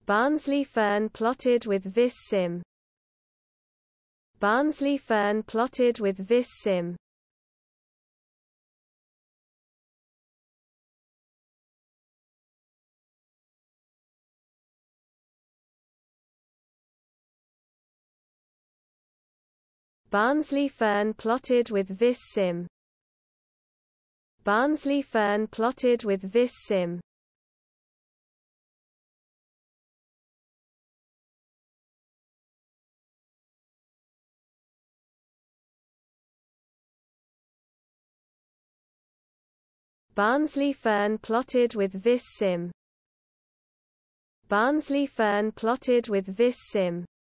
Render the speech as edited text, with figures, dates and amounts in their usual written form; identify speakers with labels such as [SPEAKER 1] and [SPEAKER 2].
[SPEAKER 1] Barnsley fern plotted with VisSim. Barnsley fern plotted with VisSim. Barnsley fern plotted with VisSim. Barnsley fern plotted with VisSim. Barnsley fern plotted with VisSim. Barnsley fern plotted with VisSim.